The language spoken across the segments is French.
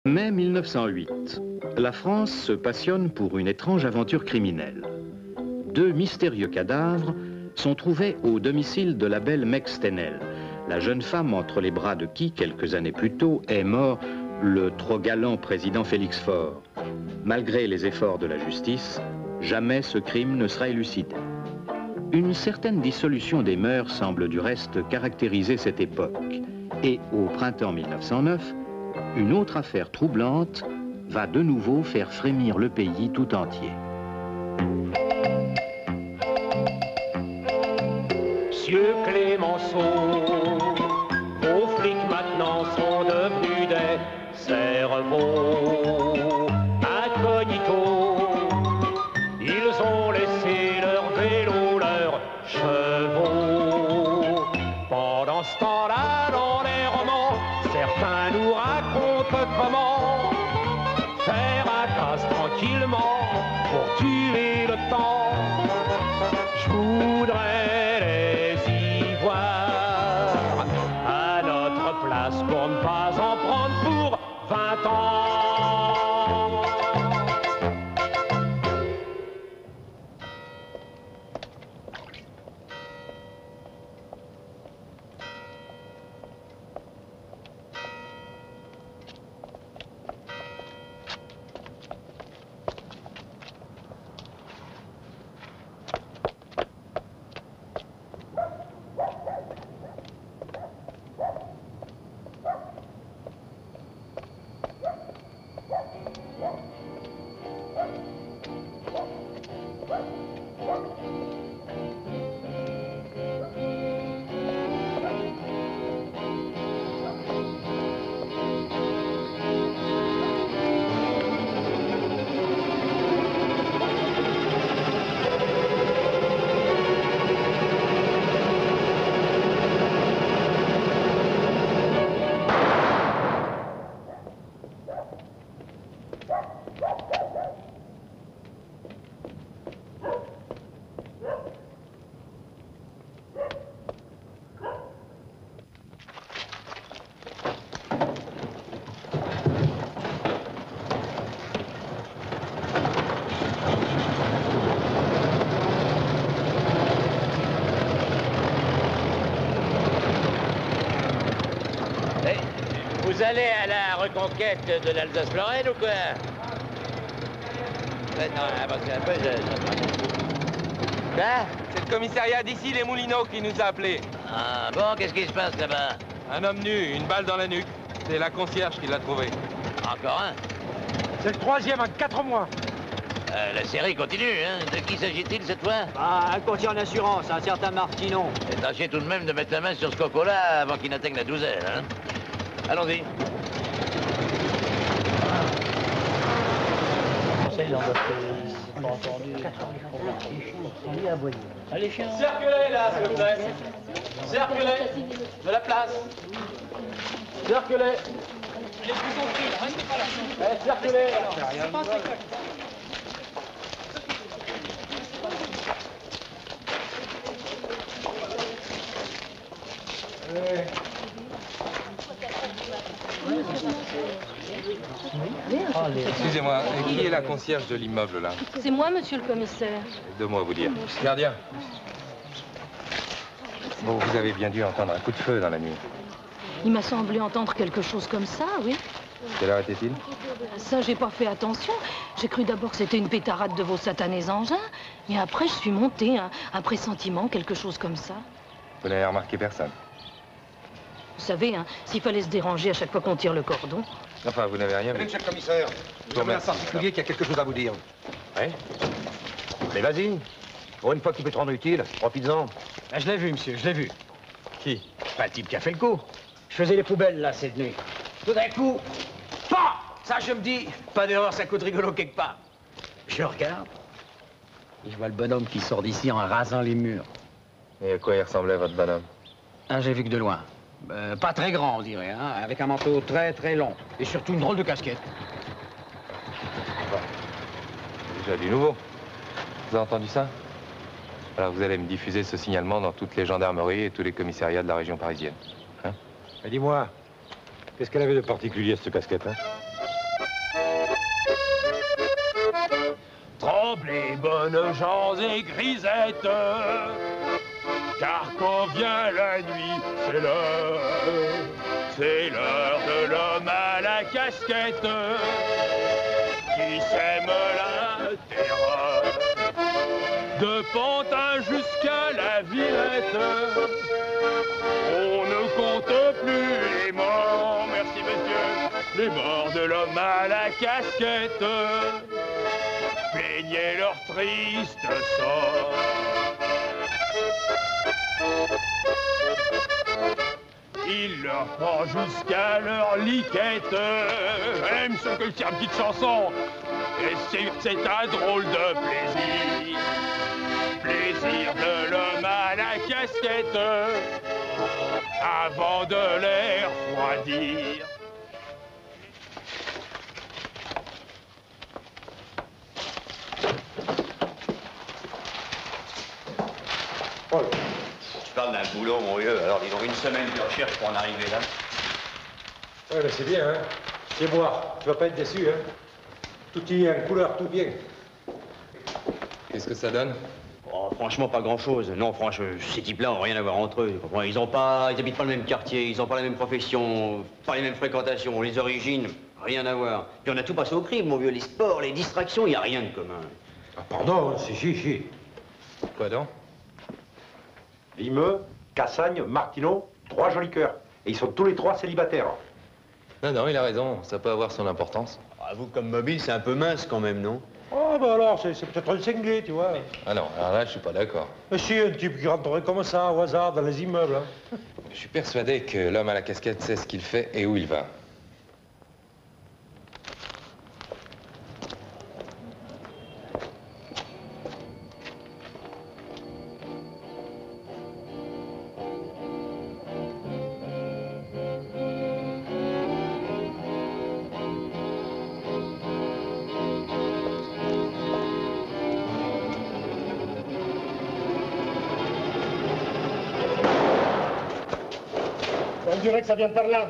Mai 1908, la France se passionne pour une étrange aventure criminelle. Deux mystérieux cadavres sont trouvés au domicile de la belle Meg Stenel, la jeune femme entre les bras de qui, quelques années plus tôt, est mort le trop galant président Félix Faure. Malgré les efforts de la justice, jamais ce crime ne sera élucidé. Une certaine dissolution des mœurs semble du reste caractériser cette époque. Et au printemps 1909, une autre affaire troublante va de nouveau faire frémir le pays tout entier. Monsieur Clémenceau, vos flics maintenant sont devenus des cerveaux incognito. Ils ont laissé leur vélo, leurs chevaux. Pendant ce temps-là, dans les romans, certains nous racontent comment faire un casse tranquillement pour tuer le temps. Je voudrais les y voir à notre place pour ne pas en prendre pour 20 ans. Vous allez à la reconquête de l'Alsace-Lorraine ou quoi? Non, avancez un peu, Quoi? C'est le commissariat d'ici, les Moulineaux, qui nous a appelés. Ah bon, qu'est-ce qui se passe là-bas? Un homme nu, une balle dans la nuque. C'est la concierge qui l'a trouvé. Encore un? C'est le troisième en 4 mois. La série continue, hein? De qui s'agit-il cette fois? Un courtier en assurance, un certain Martinon. Et tâchez tout de même de mettre la main sur ce coco-là avant qu'il n'atteigne la douzaine, hein? Allons-y. Circulez là, s'il vous plaît. Circulez. De la place. Circulez. Les plus compris, restez pas là. Circulez. Excusez-moi, qui est la concierge de l'immeuble, là? C'est moi, monsieur le commissaire. Deux mots à vous dire. Gardien. Bon, vous avez bien dû entendre un coup de feu dans la nuit. Il m'a semblé entendre quelque chose comme ça, oui. Quelle heure était-il? Ça, j'ai pas fait attention. J'ai cru d'abord que c'était une pétarade de vos satanés engins. Mais après, je suis montée, un pressentiment, quelque chose comme ça. Vous n'avez remarqué personne? Vous savez, s'il fallait se déranger à chaque fois qu'on tire le cordon. Enfin, vous n'avez rien vu. Monsieur le commissaire, vous avez un particulier qui a quelque chose à vous dire. Oui. Mais vas-y. Pour une fois que tu peux te rendre utile, profites-en. Ben, je l'ai vu, monsieur, je l'ai vu. Qui? Pas le type qui a fait le coup. Je faisais les poubelles, là, cette nuit. Tout d'un coup, pas! Ça, je me dis, pas d'erreur, ça coûte rigolo quelque part. Je regarde, et je vois le bonhomme qui sort d'ici en rasant les murs. Et à quoi il ressemblait, votre bonhomme? J'ai vu que de loin. Pas très grand, on dirait, avec un manteau très, très long. Et surtout une drôle de casquette. Bon. Déjà du nouveau. Vous avez entendu ça? Alors vous allez me diffuser ce signalement dans toutes les gendarmeries et tous les commissariats de la région parisienne. Hein? Mais dis-moi, qu'est-ce qu'elle avait de particulier, cette casquette, hein? Tremblez, bonnes gens et grisettes, car quand vient la nuit, c'est l'heure de l'homme à la casquette, qui sème la terreur, de Pantin jusqu'à la Villette. On ne compte plus les morts, merci monsieur, les morts de l'homme à la casquette. Plaignez leur triste sort. Il leur prend jusqu'à leur liquette, même ceux que c'est une petite chanson, et c'est un drôle de plaisir. Plaisir de l'homme à la casquette, avant de les refroidir. Je parle d'un boulot, mon vieux. Alors, ils ont une semaine de recherche pour en arriver là. Ouais, mais c'est bien, hein. C'est moi. Tu vas pas être déçu, hein. Tout y est en couleur, tout bien. Qu'est-ce que ça donne? Oh, franchement, pas grand-chose. Non, franchement, ces types-là ont rien à voir entre eux. Ils habitent pas le même quartier, ils ont pas la même profession, pas les mêmes fréquentations, les origines, rien à voir. Puis on a tout passé au crime, mon vieux. Les sports, les distractions, il n'y a rien de commun. Ah, pardon, c'est chichi. Quoi donc? Limeux, Cassagne, Martineau, 3 jolis cœurs. Et ils sont tous les 3 célibataires. Non, non, il a raison. Ça peut avoir son importance. Ah, vous, comme mobile, c'est un peu mince quand même, non? Oh, bah alors, c'est peut-être un cinglé, tu vois. Ah non, alors là, je suis pas d'accord. Mais si, un type qui rentrerait comme ça, au hasard, dans les immeubles, hein. Je suis persuadé que l'homme à la casquette sait ce qu'il fait et où il va. On dirait que ça vient de par là.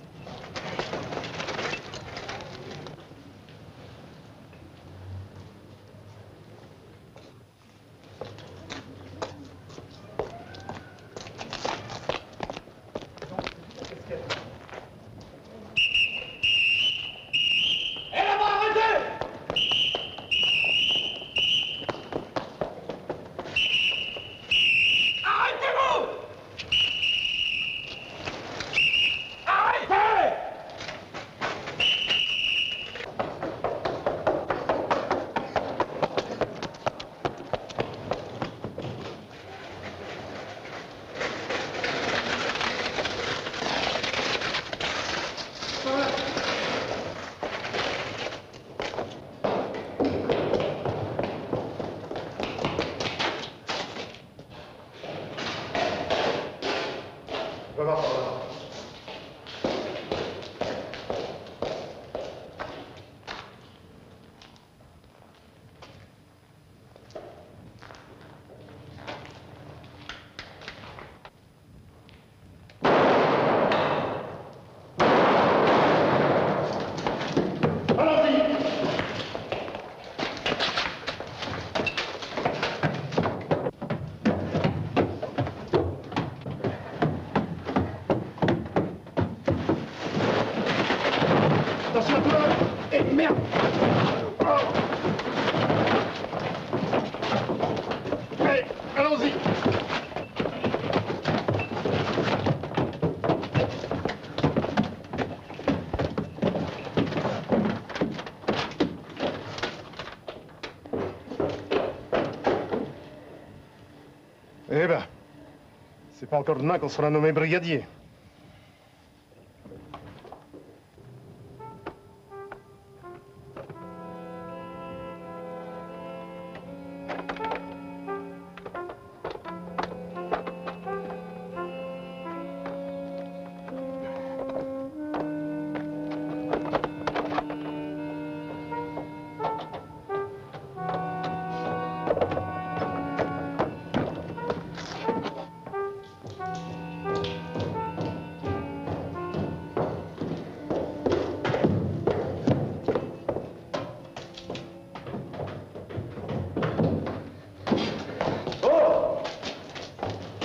Attention à toi! Et merde! Oh. Allez, allons-y! Eh ben, c'est pas encore demain qu'on sera nommé brigadier.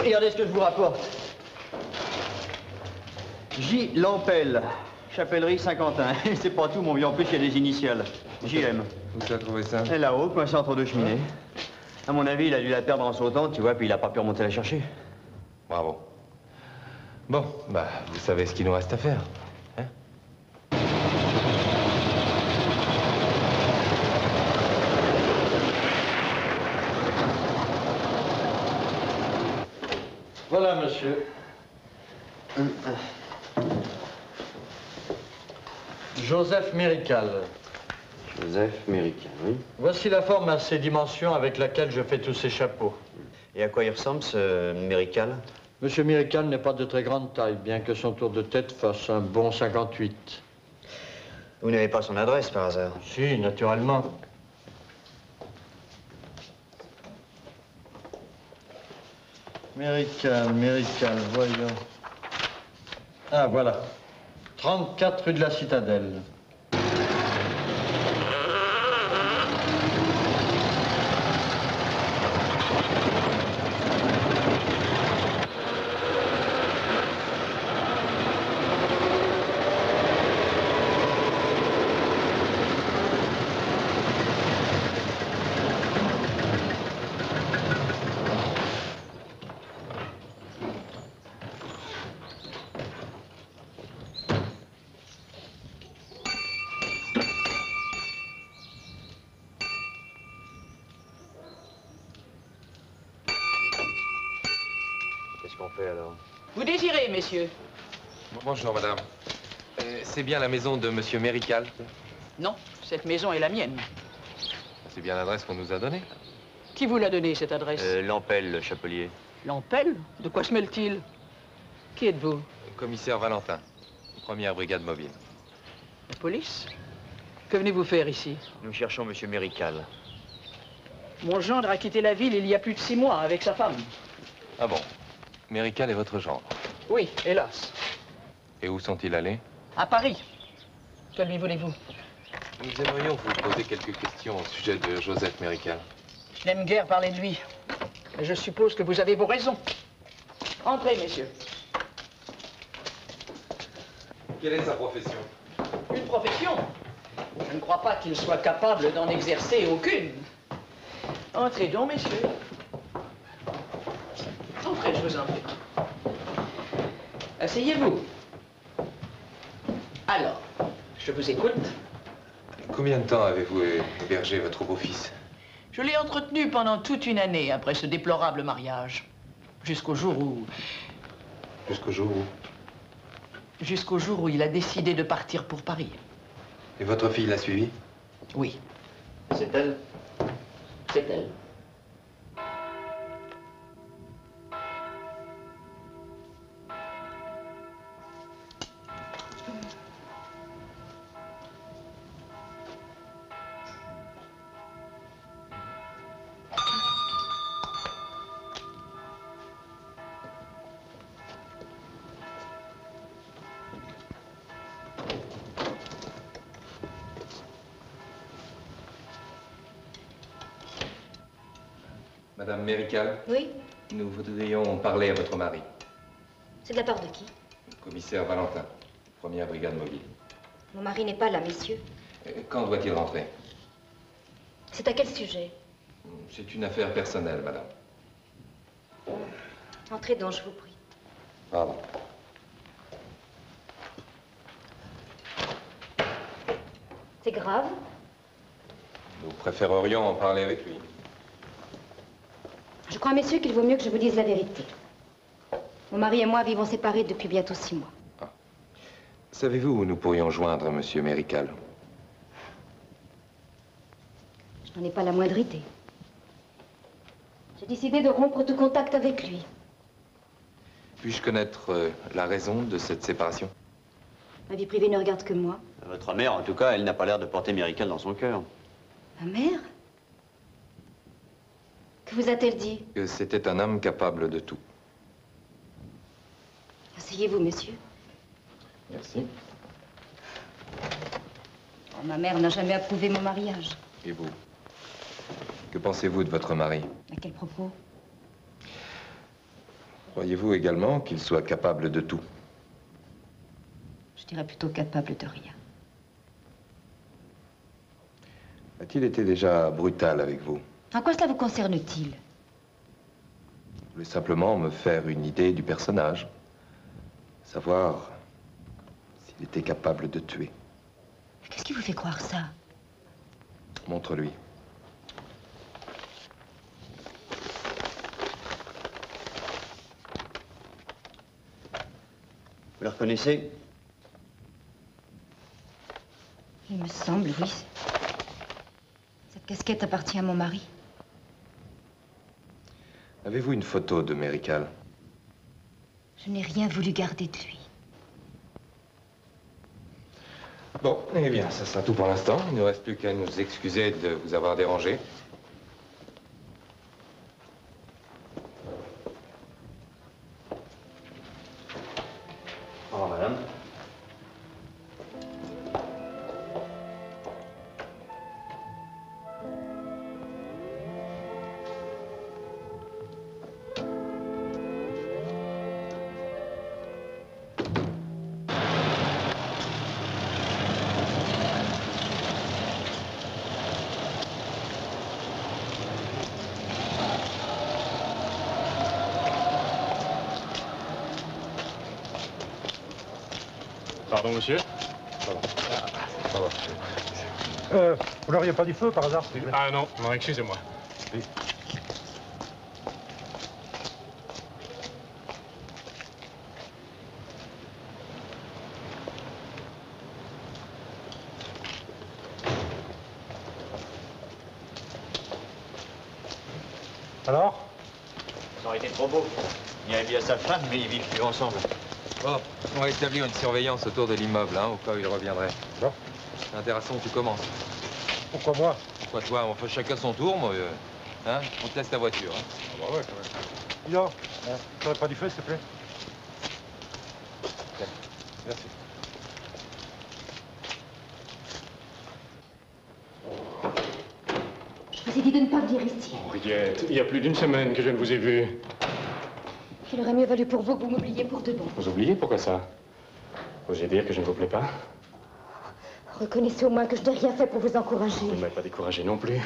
Regardez ce que je vous rapporte. J. Lampel, Chapellerie Saint-Quentin. C'est pas tout, mon vieux. En plus, il y a des initiales. JM. Où tu as trouvé ça? Et là-haut, coincé entre deux cheminées. À mon avis, il a dû la perdre en sautant, tu vois, puis il a pas pu remonter la chercher. Bravo. Bon, bah, vous savez ce qu'il nous reste à faire. Hein? Voilà, monsieur. Joseph Mérical. Joseph Mérical, oui. Voici la forme à ses dimensions avec laquelle je fais tous ces chapeaux. Et à quoi il ressemble, ce Mérical? Monsieur Mérical n'est pas de très grande taille, bien que son tour de tête fasse un bon 58. Vous n'avez pas son adresse, par hasard? Si, naturellement. Mérical, voyons. Ah, voilà. 34 rue de la Citadelle. Qu'est-ce qu'on fait, alors? Vous désirez, messieurs? Bonjour, madame. C'est bien la maison de monsieur Mérical? Non, cette maison est la mienne. C'est bien l'adresse qu'on nous a donnée. Qui vous l'a donnée, cette adresse? Lampel, le chapelier. Lampel? De quoi se mêle-t-il? Qui êtes-vous? Commissaire Valentin, première brigade mobile. La police? Que venez-vous faire ici? Nous cherchons monsieur Mérical. Mon gendre a quitté la ville il y a plus de 6 mois avec sa femme. Ah bon? Mérical est votre gendre. Oui, hélas. Et où sont-ils allés? À Paris. Que lui voulez-vous? Nous aimerions vous poser quelques questions au sujet de Joseph Mérical. Je n'aime guère parler de lui. Mais je suppose que vous avez vos raisons. Entrez, messieurs. Quelle est sa profession? Une profession? Je ne crois pas qu'il soit capable d'en exercer aucune. Entrez donc, messieurs. Entrez, je vous en prie. Asseyez-vous. Alors, je vous écoute. Combien de temps avez-vous hébergé votre beau-fils? Je l'ai entretenu pendant toute une année après ce déplorable mariage. Jusqu'au jour où... Jusqu'au jour où? Jusqu'au jour où il a décidé de partir pour Paris. Et votre fille l'a suivi? Oui. C'est elle? C'est elle. Madame Mérical, Oui, nous voudrions parler à votre mari. c'est de la part de qui? Commissaire Valentin, première brigade mobile. Mon mari n'est pas là, messieurs. Quand doit-il rentrer? C'est à quel sujet? C'est une affaire personnelle, madame. Entrez donc, je vous prie. Pardon. C'est grave? Nous préférerions en parler avec lui. Je crois, messieurs, qu'il vaut mieux que je vous dise la vérité. Mon mari et moi vivons séparés depuis bientôt 6 mois. Savez-vous où nous pourrions joindre monsieur Mérical? Je n'en ai pas la moindre idée. J'ai décidé de rompre tout contact avec lui. Puis-je connaître la raison de cette séparation? Ma vie privée ne regarde que moi. Votre mère, en tout cas, elle n'a pas l'air de porter Mérical dans son cœur. Ma mère? Que vous a-t-elle dit? Que c'était un homme capable de tout. Asseyez-vous, monsieur. Merci. Oh, ma mère n'a jamais approuvé mon mariage. Et vous? Que pensez-vous de votre mari? À quel propos? Croyez-vous également qu'il soit capable de tout? Je dirais plutôt capable de rien. A-t-il été déjà brutal avec vous? En quoi cela vous concerne-t-il? Je voulais simplement me faire une idée du personnage. Savoir s'il était capable de tuer. Qu'est-ce qui vous fait croire ça? Montre-lui. Vous le reconnaissez? Il me semble, oui. Cette casquette appartient à mon mari. Avez-vous une photo de Mérical? Je n'ai rien voulu garder de lui. Bon, eh bien, ça sera tout pour l'instant. Il ne reste plus qu'à nous excuser de vous avoir dérangé. Au revoir, madame. Pardon, monsieur. Vous n'auriez pas du feu, par hasard, s'il vous plaît? Ah non, non, excusez-moi. Oui. Alors? Ça aurait été trop beau. Il a mis à sa femme, mais ils vivent plus ensemble. Bon, on va établir une surveillance autour de l'immeuble, hein, au cas où il reviendrait. Bon. C'est intéressant que tu commences. Pourquoi moi? Pourquoi toi? On fait chacun son tour, moi. Hein? On te laisse ta voiture. Hein. Ah bah ouais, quand même. Dis-donc, t'aurais pas du feu, s'il te plaît? Tiens, merci. Je vous ai dit de ne pas venir ici. Henriette, il y a plus d'une semaine que je ne vous ai vu. Il aurait mieux valu pour vous que vous m'oubliez pour de bon. Vous oubliez? Pourquoi ça? Osez dire que je ne vous plais pas? Reconnaissez au moins que je n'ai rien fait pour vous encourager. Vous ne m'avez pas découragé non plus.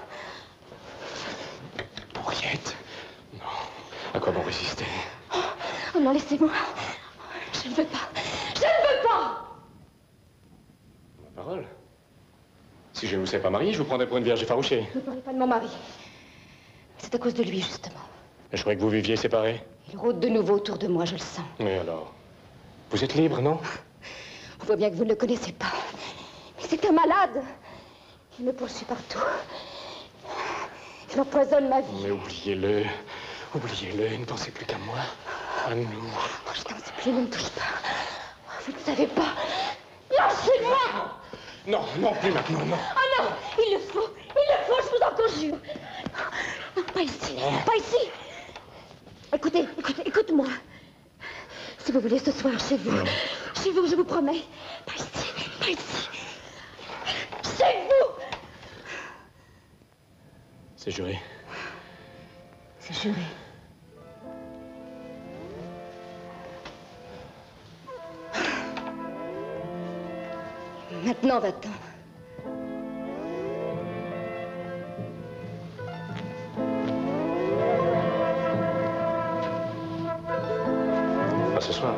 Henriette, non. À quoi bon résister? Oh non, laissez-moi. Je ne veux pas. Je ne veux pas! Ma parole. Si je ne vous ai pas marié, je vous prendrais pour une vierge effarouchée. Ne parlez pas de mon mari. C'est à cause de lui, justement. Je croyais que vous viviez séparés. Il rôde de nouveau autour de moi, je le sens. Mais alors? Vous êtes libre, non? On voit bien que vous ne le connaissez pas. Mais c'est un malade. Il me poursuit partout. Il empoisonne ma vie. Mais oubliez-le. Oubliez-le. Ne pensez plus qu'à moi. À nous. Oh, je n'en sais plus, ne me touche pas. Vous ne savez pas. Lâchez-moi! Non, non, plus maintenant, non. Oh non! Il le faut! Je vous en conjure! Non, pas ici! Pas ici! Écoute-moi. Si vous voulez ce soir, chez vous, je vous promets. Pas ici. Chez vous! C'est juré. C'est juré. Maintenant, va-t'en. Pas ce soir.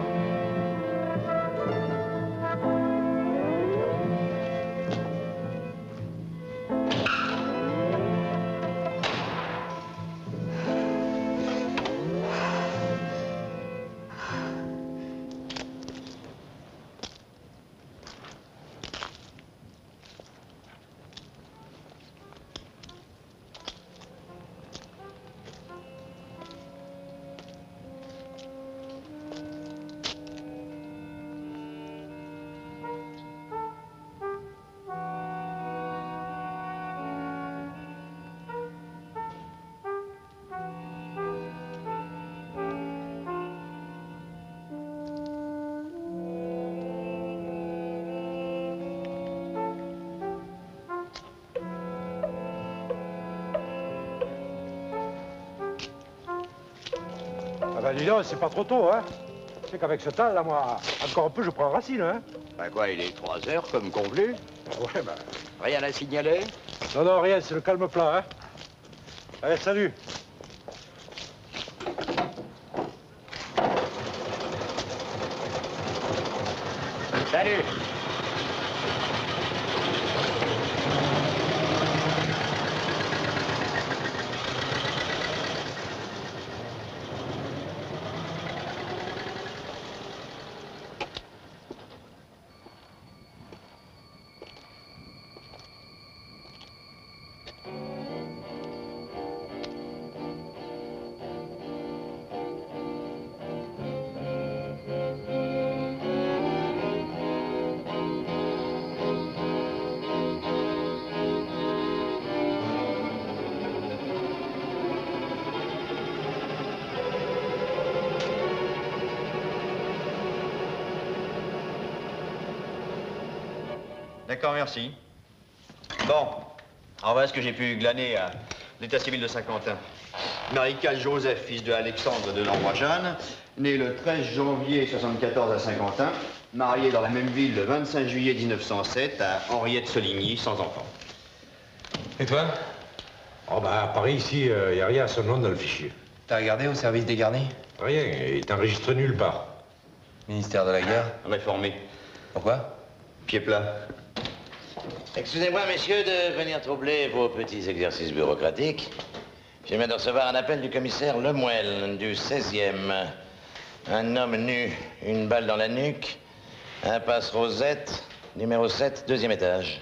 ben dis donc, c'est pas trop tôt, hein. Tu sais qu'avec ce temps, là, moi, encore un peu, je prends racine, hein. Ben quoi, il est 3 heures, comme convenu? Ouais, ben... Rien à signaler? Non, non, rien, c'est le calme plat, hein. Allez, salut. Salut. D'accord, merci. Bon, en voilà ce que j'ai pu glaner à l'état civil de Saint-Quentin. Maréchal Joseph, fils de Alexandre de Lambois-Jeanne, né le 13 janvier 74 à Saint-Quentin, marié dans la même ville le 25 juillet 1907 à Henriette Soligny, sans enfant. Et toi? Oh, bah, à Paris, ici, il n'y a rien à son nom dans le fichier. T'as regardé au service des garnis? Rien, il est enregistré nulle part. Ministère de la Guerre? Réformé. Pourquoi? Pied plat. Excusez-moi, messieurs, de venir troubler vos petits exercices bureaucratiques. Je viens de recevoir un appel du commissaire Lemoelle, du 16e. Un homme nu, une balle dans la nuque, impasse Rosette, numéro 7, 2e étage.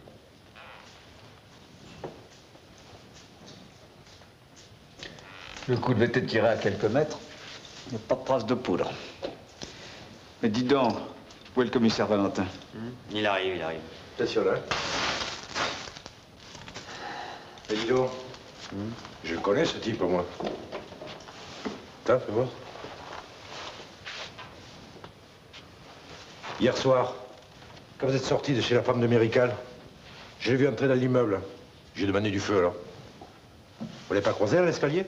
Le coup devait être tiré à quelques mètres. Il n'y a pas de trace de poudre. Mais dis donc, où est le commissaire Valentin? Il arrive, il arrive. Attention, là. Et dis donc, je le connais, ce type, moi. Attends, fais voir. Hier soir, quand vous êtes sorti de chez la femme de Mérical, je l'ai vu entrer dans l'immeuble. J'ai demandé du feu, alors. Vous l'avez pas croisé à l'escalier?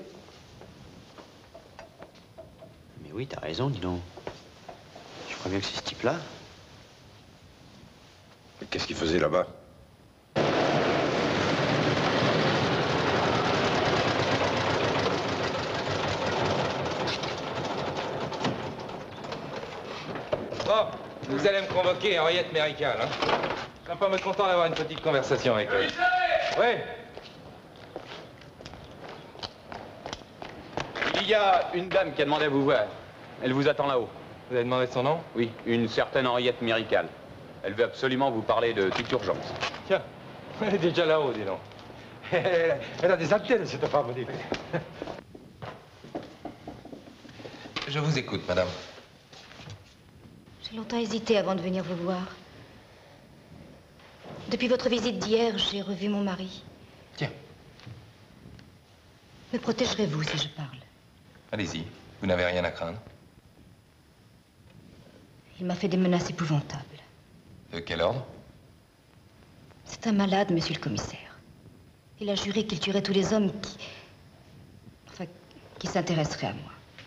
Mais oui, t'as raison, dis donc. Je crois bien que c'est ce type-là. Qu'est-ce qu'il faisait là-bas? Bon, vous allez me convoquer Henriette Mérical, hein? Je serais pas me content d'avoir une petite conversation avec elle. Oui. Il y a une dame qui a demandé à vous voir. Elle vous attend là-haut. Vous avez demandé son nom? Oui, une certaine Henriette Mérical. Elle veut absolument vous parler de toute urgence. Tiens, elle est déjà là-haut, dis donc. Elle a des antennes, cette femme, dis. Je vous écoute, madame. J'ai longtemps hésité avant de venir vous voir. Depuis votre visite d'hier, j'ai revu mon mari. Tiens. Me protégerez-vous si je parle? Allez-y, vous n'avez rien à craindre. Il m'a fait des menaces épouvantables. De quel ordre? C'est un malade, monsieur le commissaire. Il a juré qu'il tuerait tous les hommes qui s'intéresseraient à moi.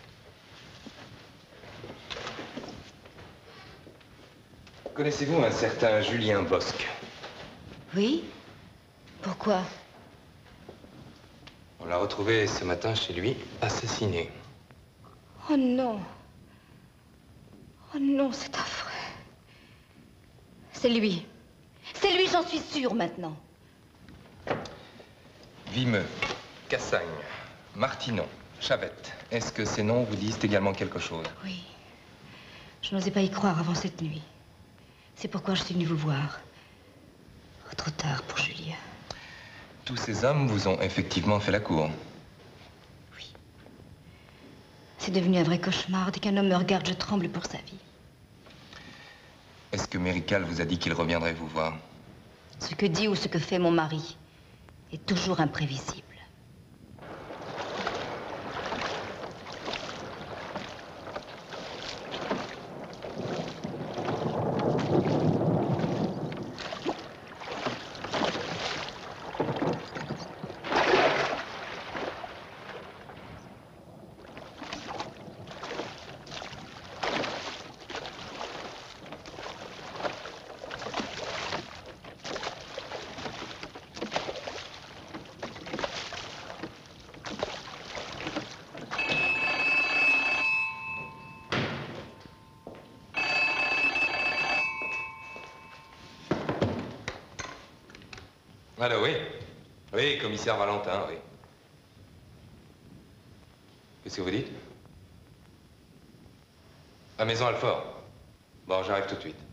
Connaissez-vous un certain Julien Bosque? Oui? Pourquoi? On l'a retrouvé ce matin chez lui, assassiné. Oh non! Oh non, c'est affreux. C'est lui. C'est lui, j'en suis sûre maintenant. Vimeux, Cassagne, Martinon, Chavette. Est-ce que ces noms vous disent également quelque chose? Oui. Je n'osais pas y croire avant cette nuit. C'est pourquoi je suis venue vous voir. Oh, trop tard pour Julien. Tous ces hommes vous ont effectivement fait la cour. Oui. C'est devenu un vrai cauchemar. Dès qu'un homme me regarde, je tremble pour sa vie. Est-ce que Mérical vous a dit qu'il reviendrait vous voir? Ce que dit ou ce que fait mon mari est toujours imprévisible. Allô, oui. Oui, commissaire Valentin, oui. Qu'est-ce que vous dites? À Maison Alfort. Bon, j'arrive tout de suite.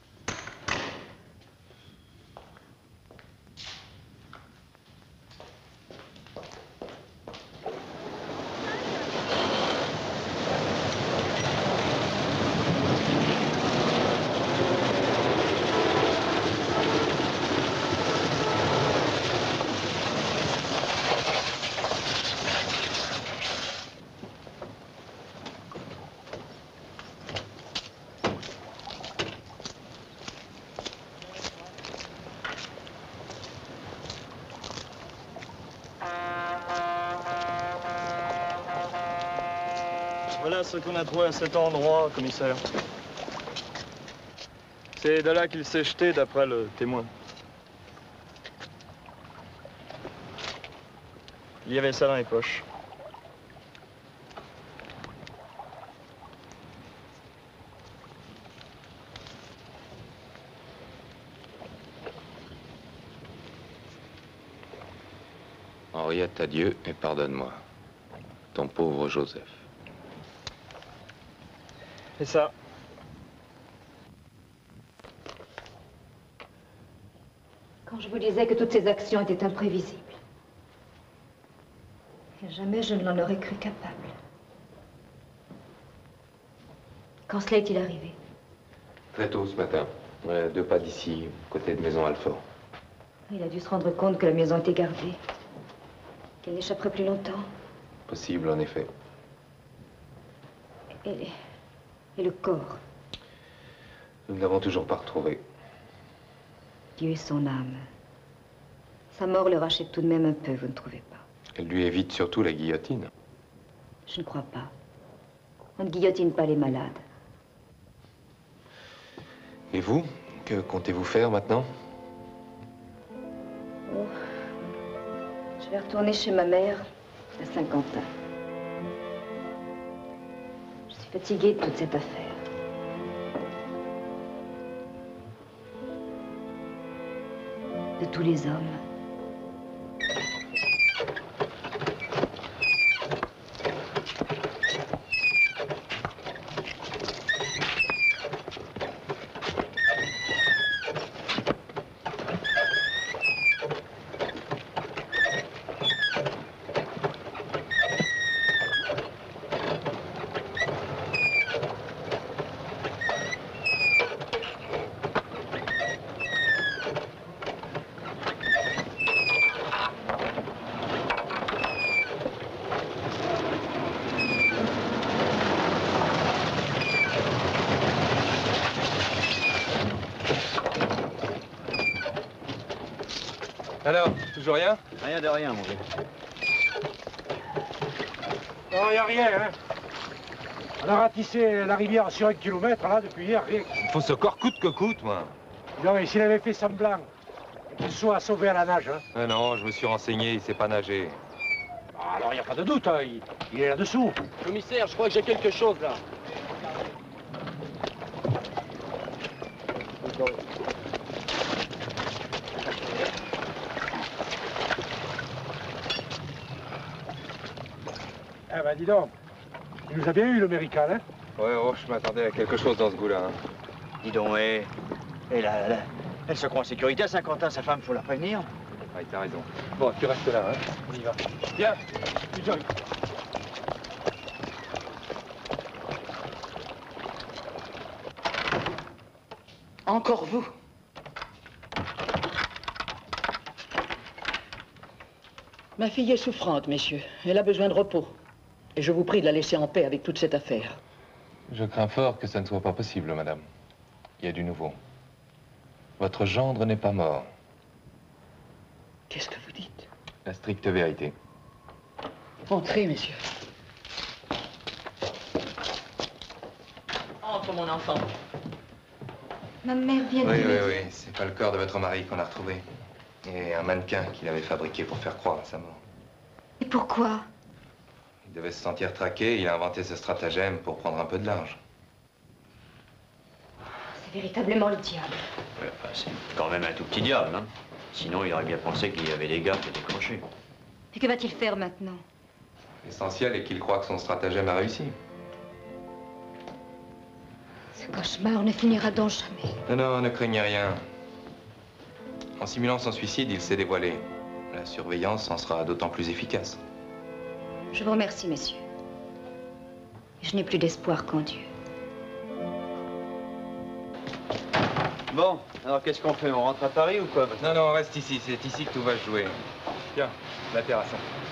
Voilà ce qu'on a trouvé à cet endroit, commissaire. C'est de là qu'il s'est jeté, d'après le témoin. Il y avait ça dans les poches. Henriette, adieu et pardonne-moi. Ton pauvre Joseph. Et ça? Quand je vous disais que toutes ces actions étaient imprévisibles, et jamais je ne l'en aurais cru capable. Quand cela est-il arrivé? Très tôt ce matin. 2 pas d'ici, côté de Maison Alfort. Il a dû se rendre compte que la maison était gardée, qu'elle n'échapperait plus longtemps. Possible, en effet. Et le corps? Nous ne l'avons toujours pas retrouvé. Dieu et son âme. Sa mort le rachète tout de même un peu, vous ne trouvez pas? Elle lui évite surtout la guillotine. Je ne crois pas. On ne guillotine pas les malades. Et vous, que comptez-vous faire maintenant? Oh. Je vais retourner chez ma mère à Saint-Quentin. Je suis fatiguée de toute cette affaire. De tous les hommes. Alors, toujours rien? Rien de rien, mon vieux. Non, il n'y a rien, hein. On a ratissé la rivière sur 1 kilomètre, là, depuis hier, rien. Il faut ce corps coûte que coûte, moi. Non, mais s'il avait fait semblant qu'il soit sauvé à la nage, hein. Ah non, je me suis renseigné, il sait pas nager. Ah, alors, il n'y a pas de doute, hein. Il est là-dessous. Commissaire, je crois que j'ai quelque chose, là. Eh ben, dis donc, il nous a bien eu, le Mérical, hein. Ouais, oh, je m'attendais à quelque chose dans ce goût-là. Hein. Dis donc, et là, elle se croit en sécurité à Saint-Quentin, sa femme, faut la prévenir. Ouais, t'as raison. Bon, tu restes là, hein. On y va. Viens, viens. Encore vous. Ma fille est souffrante, messieurs. Elle a besoin de repos. Et je vous prie de la laisser en paix avec toute cette affaire. Je crains fort que ça ne soit pas possible, madame. Il y a du nouveau. Votre gendre n'est pas mort. Qu'est-ce que vous dites? La stricte vérité. Entrez, messieurs. Entre, mon enfant. Ma mère vient de... Oui. C'est pas le corps de votre mari qu'on a retrouvé. Et un mannequin qu'il avait fabriqué pour faire croire à sa mort. Et pourquoi? Il devait se sentir traqué, il a inventé ce stratagème pour prendre un peu de large. C'est véritablement le diable. Ouais, enfin, c'est quand même un tout petit diable, hein. Sinon, il aurait bien pensé qu'il y avait des gars qui étaient crochés. Et que va-t-il faire maintenant? L'essentiel est qu'il croit que son stratagème a réussi. Ce cauchemar ne finira donc jamais. Non, non, ne craignez rien. En simulant son suicide, il s'est dévoilé. La surveillance en sera d'autant plus efficace. Je vous remercie, messieurs. Je n'ai plus d'espoir qu'en Dieu. Bon, alors qu'est-ce qu'on fait? On rentre à Paris ou quoi? Non, non, on reste ici. C'est ici que tout va se jouer. Tiens, la terrasse.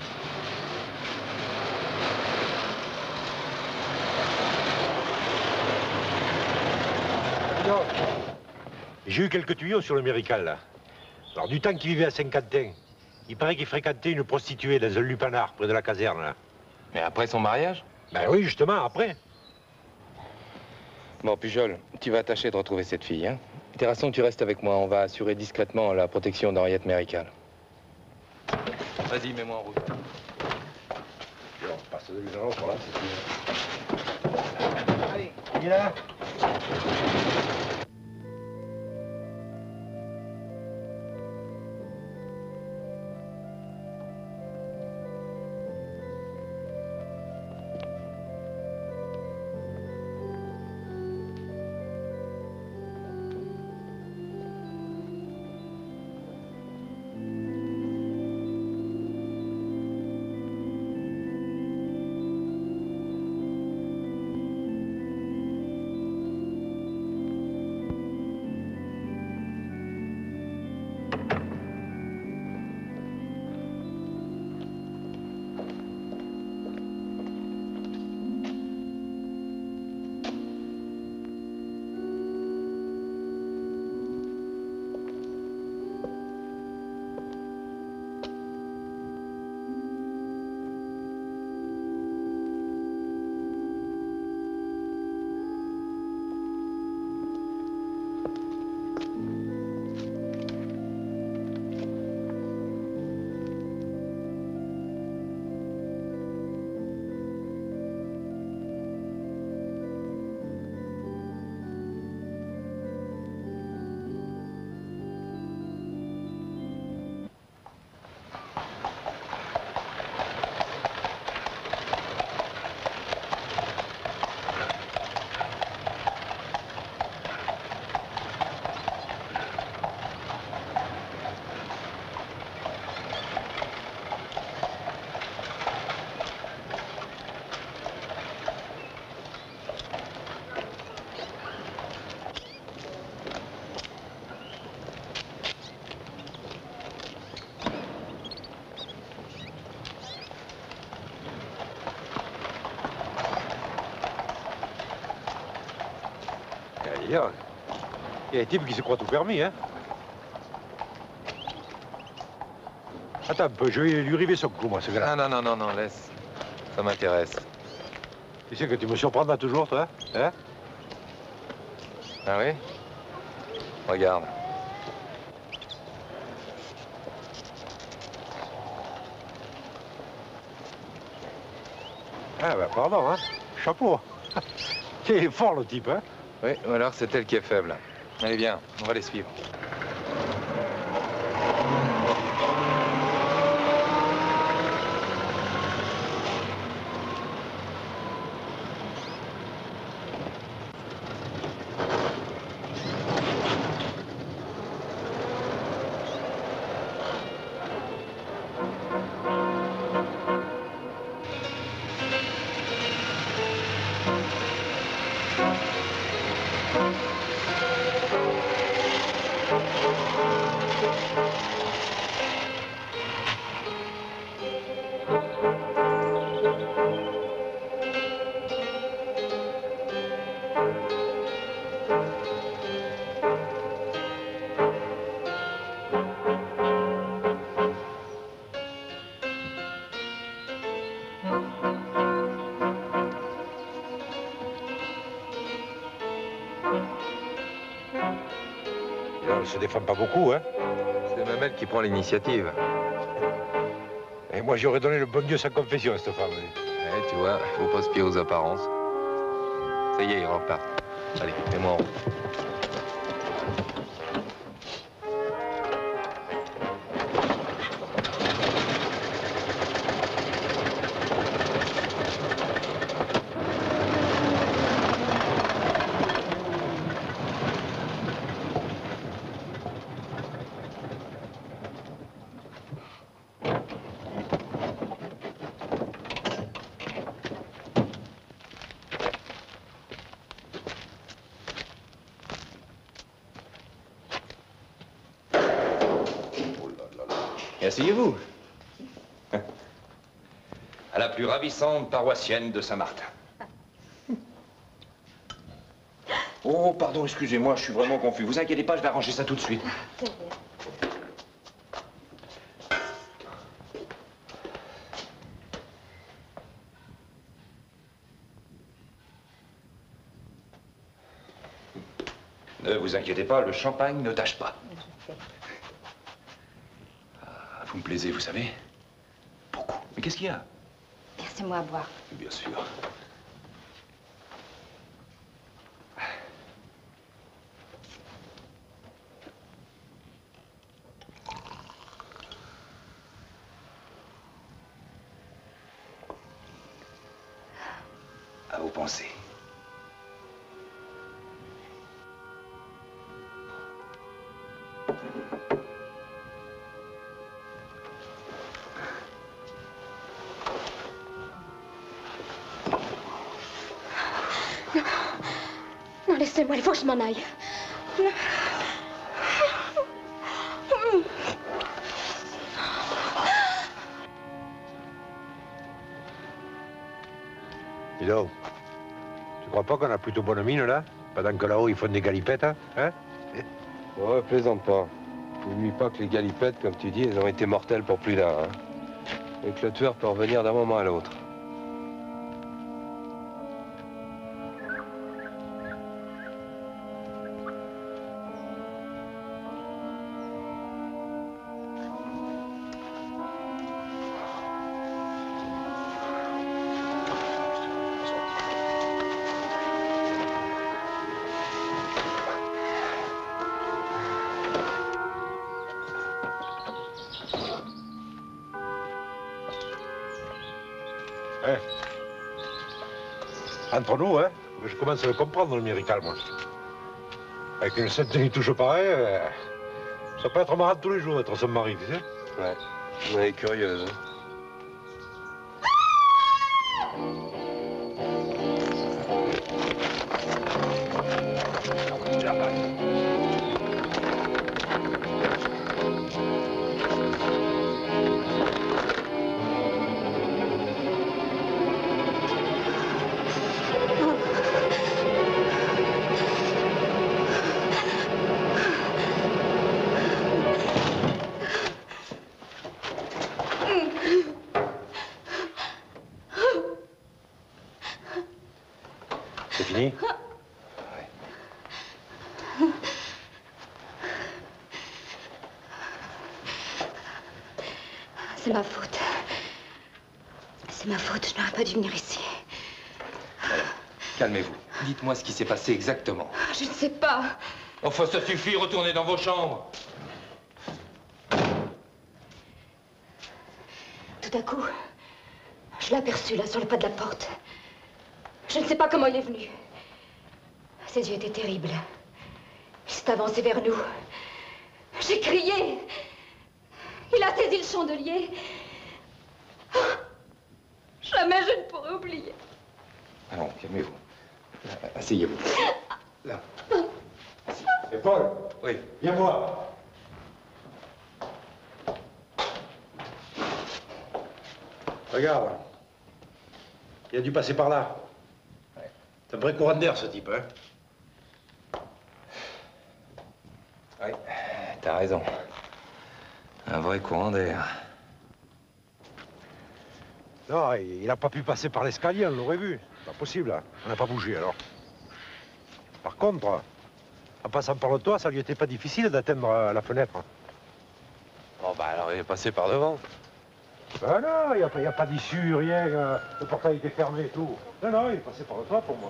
J'ai eu quelques tuyaux sur le Mérical, là. Alors, du temps qu'il vivait à Saint-Quentin, il paraît qu'il fréquentait une prostituée dans un lupanar près de la caserne, là. Mais après son mariage? Ben oui, justement, après. Bon, Pujol, tu vas tâcher de retrouver cette fille, hein. Terrasson, tu restes avec moi. On va assurer discrètement la protection d'Henriette Mérical. Vas-y, mets-moi en route. On passe de l'une à l'autre, là, c'est... Allez, il est là. Il y a des types qui se croient tout permis, hein. Attends un peu, je vais lui river son coup, moi, ce gars-là. Non, non, non, non, non, laisse. Ça m'intéresse. Tu sais que tu me surprendras toujours, toi, hein? Ah oui? Regarde. Ah, bah, pardon, hein. Chapeau. Il est fort, le type, hein. Oui, ou alors c'est elle qui est faible. Allez, viens, on va les suivre. Elle se défend pas beaucoup, hein. C'est même elle qui prend l'initiative. Et moi, j'aurais donné le bon Dieu sa confession à cette femme. Ouais, tu vois, faut pas se fier aux apparences. Ça y est, il repart. Allez, mets-moi en route. Et asseyez-vous. À la plus ravissante paroissienne de Saint-Martin. Oh, pardon, excusez-moi, je suis vraiment confus. Vous inquiétez pas, je vais arranger ça tout de suite. C'est bien. Ne vous inquiétez pas, le champagne ne tâche pas. Ah, vous me plaisez, vous savez. Beaucoup. Mais qu'est-ce qu'il y a? Versez-moi à boire. Bien sûr. À vos pensées. Non, laissez-moi, il faut que je m'en aille. Non. Dis donc, tu crois pas qu'on a plutôt bonne mine, là? Pendant que là-haut, ils font des galipettes, hein? Ouais, plaisante pas. N'oublie pas que les galipettes, comme tu dis, elles ont été mortelles pour plus d'un, hein. Et que le tueur peut revenir d'un moment à l'autre. Entre nous, hein, je commence à le comprendre, le miracle, moi. Avec une sainte touche pareille, ça peut être marrant tous les jours d'être son mari, tu sais. Ouais, elle est curieuse. C'est fini? C'est ma faute. C'est ma faute, je n'aurais pas dû venir ici. Calmez-vous. Dites-moi ce qui s'est passé exactement. Je ne sais pas. Enfin, ça suffit, retournez dans vos chambres. Tout à coup, je l'ai aperçu là, sur le pas de la porte. Je ne sais pas comment il est venu. Ses yeux étaient terribles. Il s'est avancé vers nous. J'ai crié. Il a saisi le chandelier. Oh, jamais je ne pourrai oublier. Allons, calmez-vous. Asseyez-vous. Là. Et Paul? Oui. Viens voir. Regarde. Il a dû passer par là. C'est un vrai courant d'air, ce type, hein? Oui, t'as raison. Un vrai courant d'air. Non, il n'a pas pu passer par l'escalier, on l'aurait vu. Pas possible, hein. On n'a pas bougé, alors. Par contre, en passant par le toit, ça lui était pas difficile d'atteindre la fenêtre. Bon, bah alors il est passé par devant. Ben non, il n'y a pas d'issue, rien. Le portail était fermé et tout. Non, non, il est passé par le toit pour moi.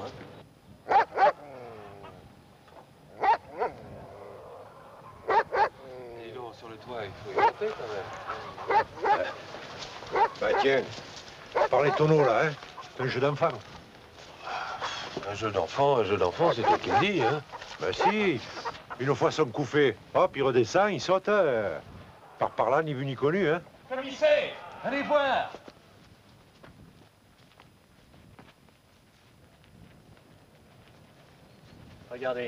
Dis donc, sur le toit, il faut y monter quand même. Bah tiens, par les tonneaux là, hein. C'est un jeu d'enfant. Un jeu d'enfant, c'est toi qui le dis, hein. Ben si, une fois son coup fait, hop, il redescend, il saute. Par là, ni vu ni connu, hein. Commissaire, allez voir. Regardez.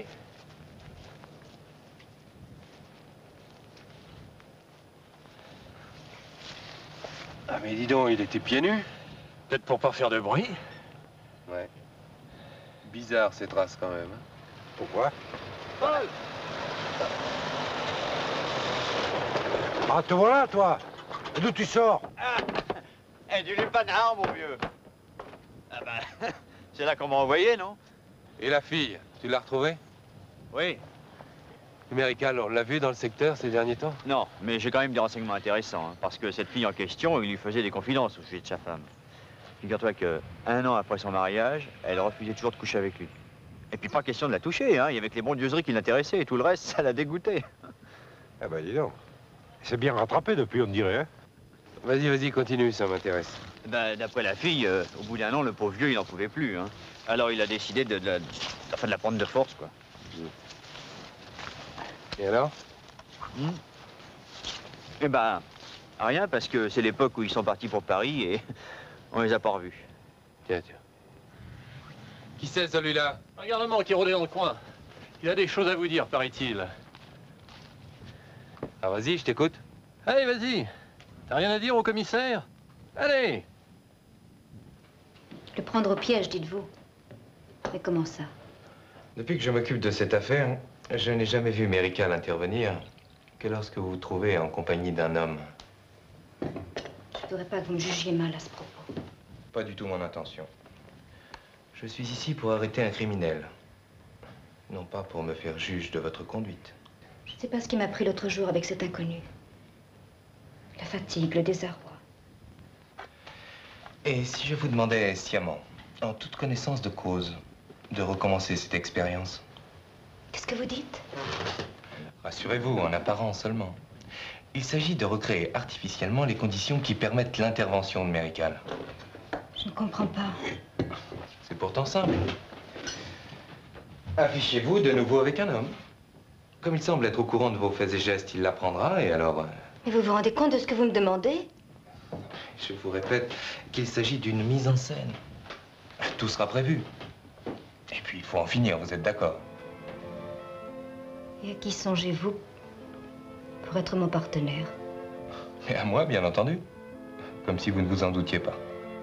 Ah mais dis donc, il était pieds nus. Peut-être pour pas faire de bruit. Ouais. Bizarre ces traces quand même. Pourquoi? Ah, te voilà, toi. Et d'où tu sors? Eh, du lupanar, mon vieux. Ah ben, c'est là qu'on m'a envoyé, non? Et la fille, tu l'as retrouvée? Oui. Numérical, on l'a vu dans le secteur ces derniers temps? Non, mais j'ai quand même des renseignements intéressants, hein, parce que cette fille en question, il lui faisait des confidences au sujet de sa femme. Figure-toi que, 1 an après son mariage, elle refusait toujours de coucher avec lui. Et puis pas question de la toucher, hein, il y avait que les bondieuseries qui l'intéressaient, et tout le reste, ça l'a dégoûté. Eh ben, dis donc. Il s'est bien rattrapé depuis, on dirait, hein? Vas-y, vas-y, continue, ça m'intéresse. Ben, d'après la fille, au bout d'1 an, le pauvre vieux, il n'en pouvait plus, hein. Alors il a décidé de la prendre de force, quoi. Et alors? Eh ben, rien, parce que c'est l'époque où ils sont partis pour Paris et on les a pas revus. Tiens, tiens. Qui c'est celui-là? Un garnement qui rôdait dans le coin. Il a des choses à vous dire, paraît-il. Ah, vas-y, je t'écoute. Allez, vas-y. T'as rien à dire au commissaire? Allez! Le prendre au piège, dites-vous. Mais comment ça? Depuis que je m'occupe de cette affaire, je n'ai jamais vu Mérical intervenir que lorsque vous vous trouvez en compagnie d'un homme. Je ne voudrais pas que vous me jugiez mal à ce propos. Pas du tout mon intention. Je suis ici pour arrêter un criminel. Non pas pour me faire juge de votre conduite. Je ne sais pas ce qui m'a pris l'autre jour avec cet inconnu. La fatigue, le désarroi. Et si je vous demandais sciemment, en toute connaissance de cause, de recommencer cette expérience? Qu'est-ce que vous dites? Rassurez-vous, en apparence seulement. Il s'agit de recréer artificiellement les conditions qui permettent l'intervention de Mérical. Je ne comprends pas. C'est pourtant simple. Affichez-vous de nouveau avec un homme. Comme il semble être au courant de vos faits et gestes, il l'apprendra et alors... Mais vous vous rendez compte de ce que vous me demandez? Je vous répète qu'il s'agit d'une mise en scène. Tout sera prévu. Et puis, il faut en finir, vous êtes d'accord? Et à qui songez-vous pour être mon partenaire? Et à moi, bien entendu. Comme si vous ne vous en doutiez pas.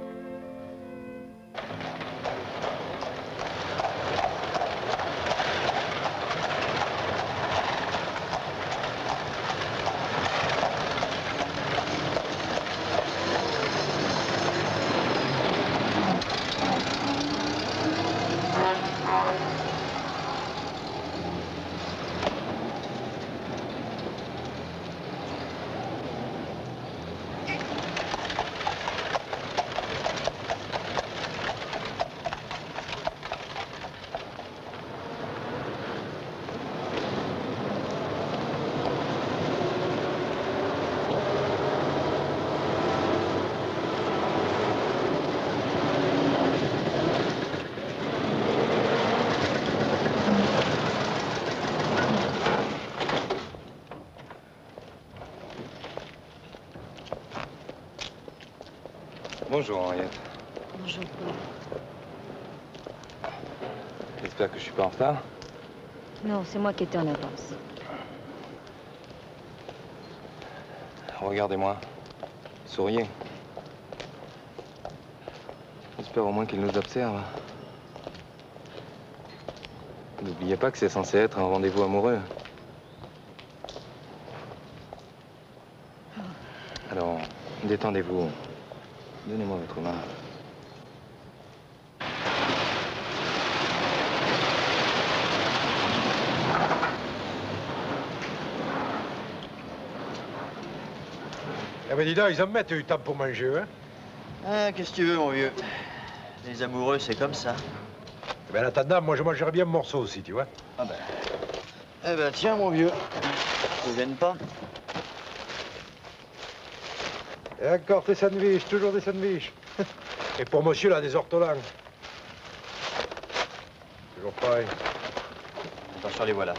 Bonjour, Henriette. Bonjour, Paul. J'espère que je suis pas en retard. Non, c'est moi qui étais en avance. Regardez-moi. Souriez. J'espère au moins qu'il nous observe. N'oubliez pas que c'est censé être un rendez-vous amoureux. Alors, détendez-vous. Donnez-moi votre main. Eh ben dis donc, ils en mettent du temps pour manger, hein? Ah, qu'est-ce que tu veux, mon vieux? Les amoureux, c'est comme ça. Eh ben en attendant, moi je mangerais bien un morceau aussi, tu vois? Ah ben... Eh ben, tiens, mon vieux. Ne vienne pas. Et encore des sandwichs, toujours des sandwichs. Et pour monsieur, là, des ortolans. Toujours pareil. Attention, les voilà.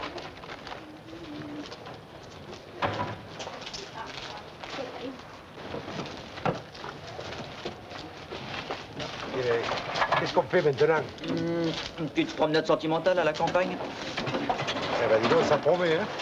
Qu'est-ce qu'on fait maintenant? Une petite promenade sentimentale à la campagne. Eh ben dis donc, ça promet, hein?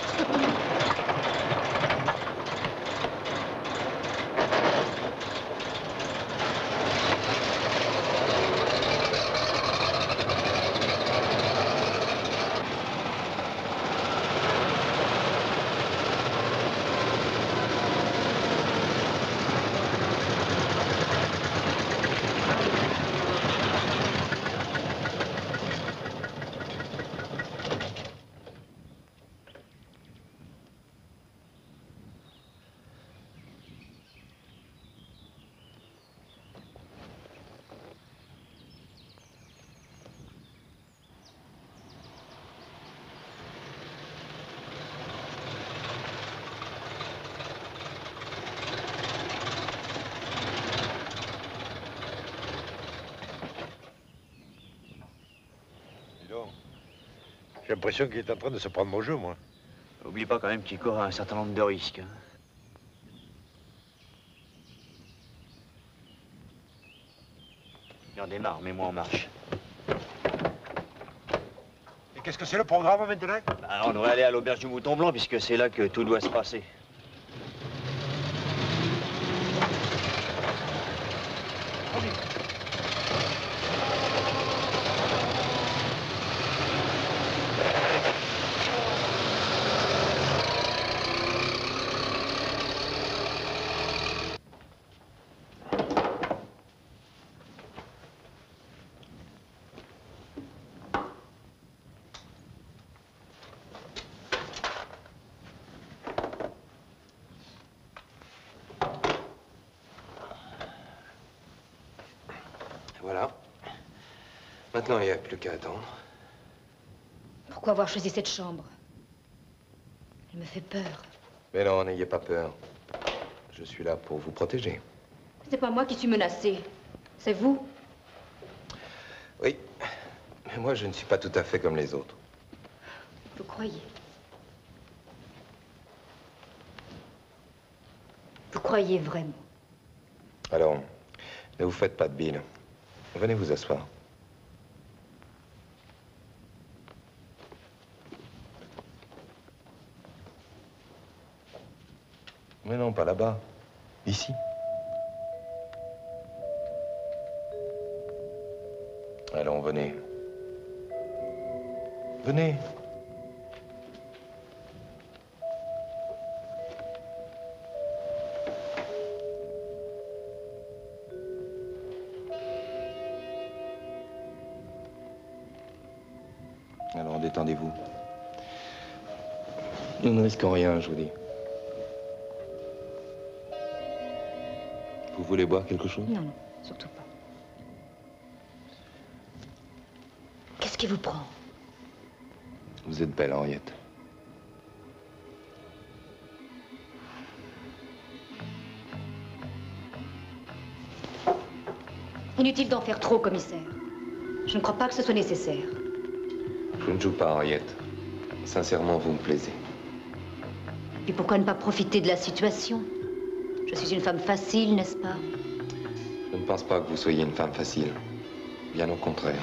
J'ai l'impression qu'il est en train de se prendre au jeu, moi. Oublie pas quand même qu'il court un certain nombre de risques. Hein. Il en démarre, mets-moi en marche. Et qu'est-ce que c'est le programme maintenant? Bah, on devrait aller à l'auberge du Mouton Blanc puisque c'est là que tout doit se passer. Voilà. Maintenant, il n'y a plus qu'à attendre. Pourquoi avoir choisi cette chambre? Elle me fait peur. Mais non, n'ayez pas peur. Je suis là pour vous protéger. C'est pas moi qui suis menacée. C'est vous. Oui. Mais moi, je ne suis pas tout à fait comme les autres. Vous croyez? Vous croyez vraiment? Alors, ne vous faites pas de bile. Venez vous asseoir. Mais non, pas là-bas. Ici. Allons, venez. Venez. Alors, détendez-vous. Nous ne risquons rien, je vous dis. Vous voulez boire quelque chose? Non, non, surtout pas. Qu'est-ce qui vous prend? Vous êtes belle, Henriette. Inutile d'en faire trop, commissaire. Je ne crois pas que ce soit nécessaire. Je ne joue pas, Henriette. Sincèrement, vous me plaisez. Et pourquoi ne pas profiter de la situation? Je suis une femme facile, n'est-ce pas? Je ne pense pas que vous soyez une femme facile. Bien au contraire.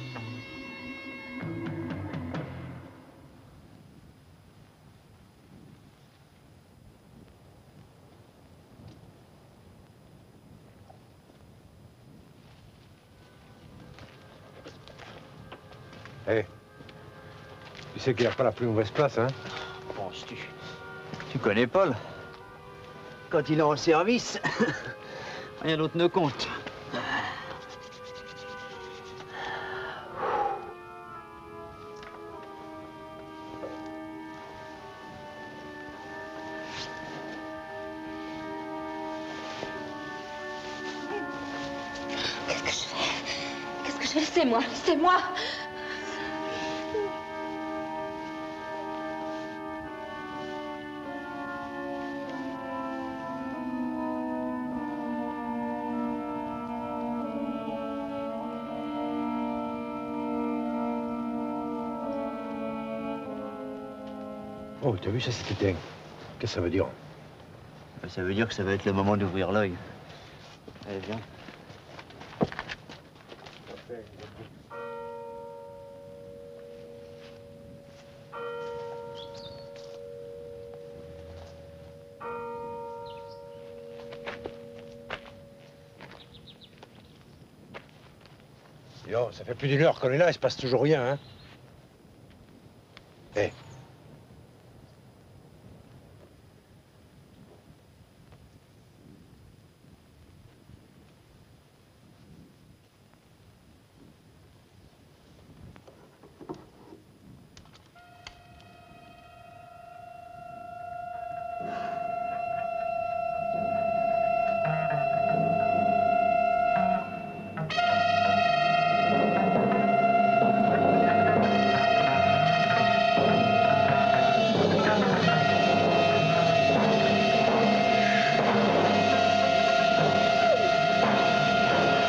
Hé, tu sais qu'il n'a pas la plus mauvaise place, hein? Penses-tu? Tu connais Paul? Quand il est en service, rien d'autre ne compte. Qu'est-ce que je fais? Qu'est-ce que je fais? Laissez-moi, laissez-moi! Oh, t'as vu, ça s'est éteint. Qu'est-ce que ça veut dire? Ça veut dire que ça va être le moment d'ouvrir l'œil. Allez, viens. Yo, ça fait plus d'une heure qu'on est là, il se passe toujours rien, hein? Hé.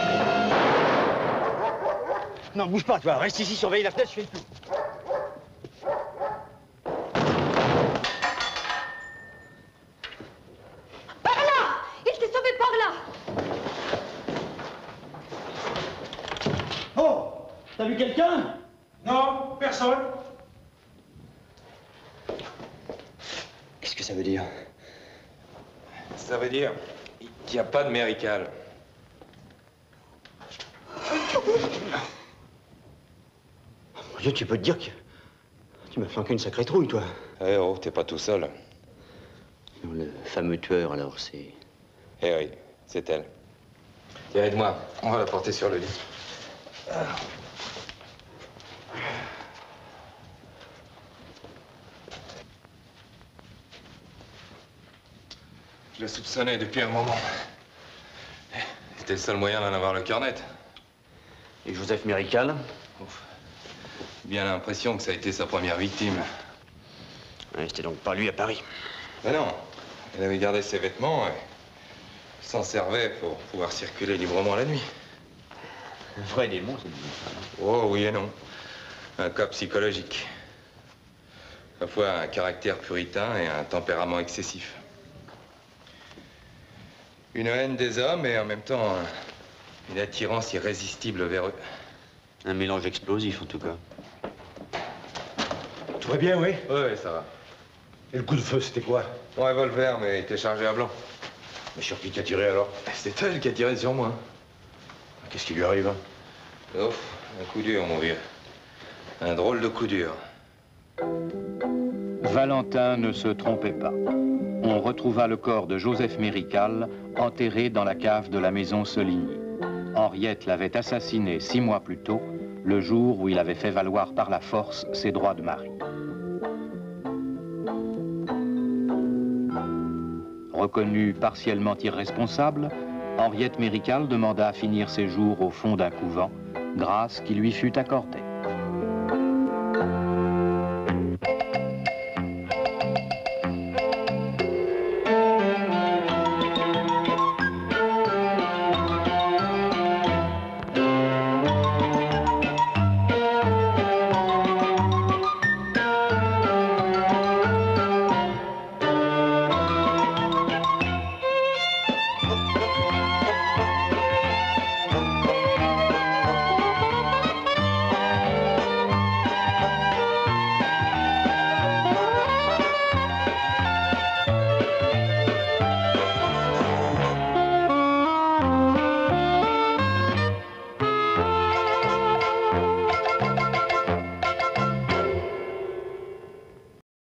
Non, bouge pas, toi. Reste ici, surveille la fenêtre, je fais le tout. Oh! T'as vu quelqu'un? Non, personne. Qu'est-ce que ça veut dire? Ça veut dire qu'il n'y a pas de Mérical. Mon Dieu, tu peux te dire que tu m'as flanqué une sacrée trouille, toi. Eh oh, t'es pas tout seul. Non, le fameux tueur, alors, c'est... Eh oui, c'est elle. Tiens, aide-moi, on va la porter sur le lit. Je la soupçonnais depuis un moment. C'était le seul moyen d'en avoir le cœur net. Et Joseph Mérical? Bien l'impression que ça a été sa première victime. Ouais, c'était donc pas lui à Paris. Ben non, elle avait gardé ses vêtements et s'en servait pour pouvoir circuler librement la nuit. Un vrai démon, c'est dit. Oh oui et non. Un cas psychologique. À la fois un caractère puritain et un tempérament excessif. Une haine des hommes et en même temps une attirance irrésistible vers eux. Un mélange explosif, en tout cas. Tout va bien, oui? Oui, ça va. Et le coup de feu, c'était quoi? Mon revolver, mais il était chargé à blanc. Mais sur qui t'as tiré, alors? C'est elle qui a tiré sur moi. Qu'est-ce qui lui arrive? Ouf, un coup dur, mon vieux. Un drôle de coup dur. Valentin ne se trompait pas. On retrouva le corps de Joseph Mérical enterré dans la cave de la maison Soligny. Henriette l'avait assassiné 6 mois plus tôt, le jour où il avait fait valoir par la force ses droits de mari. Reconnue partiellement irresponsable, Henriette Mérical demanda à finir ses jours au fond d'un couvent, grâce qui lui fut accordée.